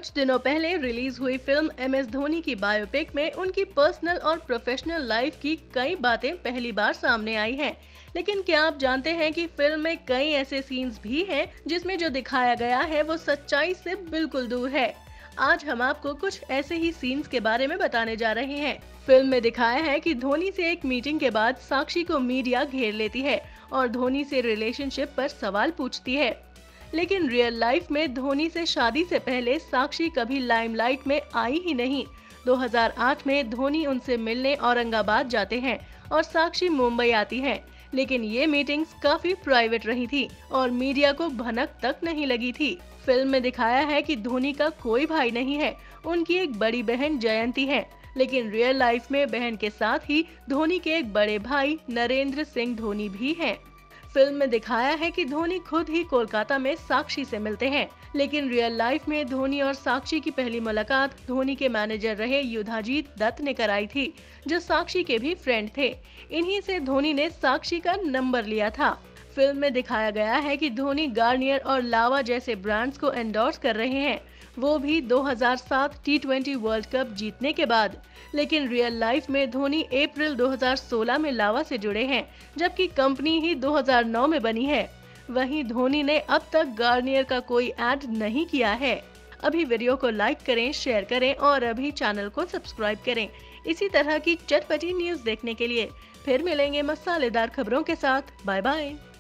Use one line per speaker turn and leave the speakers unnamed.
कुछ दिनों पहले रिलीज हुई फिल्म MS धोनी की बायोपिक में उनकी पर्सनल और प्रोफेशनल लाइफ की कई बातें पहली बार सामने आई हैं। लेकिन क्या आप जानते हैं कि फिल्म में कई ऐसे सीन्स भी हैं जिसमें जो दिखाया गया है वो सच्चाई से बिल्कुल दूर है। आज हम आपको कुछ ऐसे ही सीन्स के बारे में बताने जा रहे हैं। फिल्म में दिखाया है कि धोनी से एक मीटिंग के बाद साक्षी को मीडिया घेर लेती है और धोनी से रिलेशनशिप पर सवाल पूछती है। लेकिन रियल लाइफ में धोनी से शादी से पहले साक्षी कभी लाइमलाइट में आई ही नहीं। 2008 में धोनी उनसे मिलने औरंगाबाद जाते हैं और साक्षी मुंबई आती है, लेकिन ये मीटिंग्स काफी प्राइवेट रही थी और मीडिया को भनक तक नहीं लगी थी। फिल्म में दिखाया है कि धोनी का कोई भाई नहीं है, उनकी एक बड़ी बहन जयंती है, लेकिन रियल लाइफ में बहन के साथ ही धोनी के एक बड़े भाई नरेंद्र सिंह धोनी भी हैं। फिल्म में दिखाया है कि धोनी खुद ही कोलकाता में साक्षी से मिलते हैं, लेकिन रियल लाइफ में धोनी और साक्षी की पहली मुलाकात धोनी के मैनेजर रहे युधाजीत दत्त ने कराई थी, जो साक्षी के भी फ्रेंड थे। इन्हीं से धोनी ने साक्षी का नंबर लिया था। फिल्म में दिखाया गया है कि धोनी गार्नियर और लावा जैसे ब्रांड्स को एंडोर्स कर रहे हैं, वो भी 2007 T20 वर्ल्ड कप जीतने के बाद। लेकिन रियल लाइफ में धोनी अप्रैल 2016 में लावा से जुड़े हैं, जबकि कंपनी ही 2009 में बनी है। वहीं धोनी ने अब तक गार्नियर का कोई ऐड नहीं किया है। अभी वीडियो को लाइक करें, शेयर करें और अभी चैनल को सब्सक्राइब करें इसी तरह की चटपटी न्यूज देखने के लिए। फिर मिलेंगे मसालेदार खबरों के साथ। Bye bye.